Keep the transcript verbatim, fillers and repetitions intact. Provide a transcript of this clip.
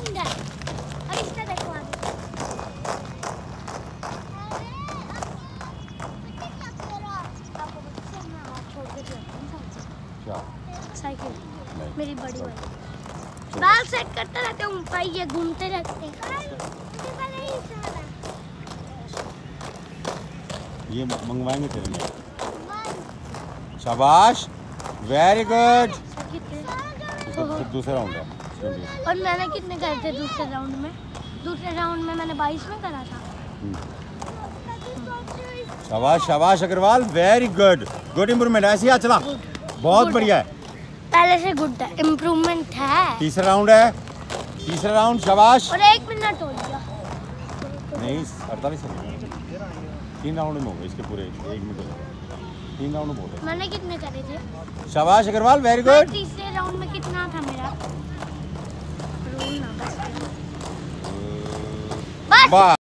बंद है। अब इसका देखो आगे। साइकिल मेरी बड़ी वाली बाल सेट करते रहते हूँ, भाई ये घूमते रहते हैं। ये मंगवाएंगे तेरे लिए। शाबाश, वेरी गुड। दूसरा राउंड है। और मैंने कितने करे थे दूसरे राउंड में? दूसरे राउंड में मैंने बाईस में करा था। शाबाश शाबाश Agarwal, very good. Good improvement. ऐसे ही चला, बहुत बढ़िया है। पहले से गुड है, इम्प्रूवमेंट है। तीसरा राउंड है, तीसरा राउंड। शाबाश। और एक मिनट हो गया। नहीं, अड़तालीस सेकंड। तीन राउंड में हो गए इसके पूरे, एक मिनट हो गया। तीन राउंड बोल रहे। मैंने कितने करे थे? शाबाश अग्रवाल, वेरी गुड। तीसरे राउंड में कितना था मेरा? बस।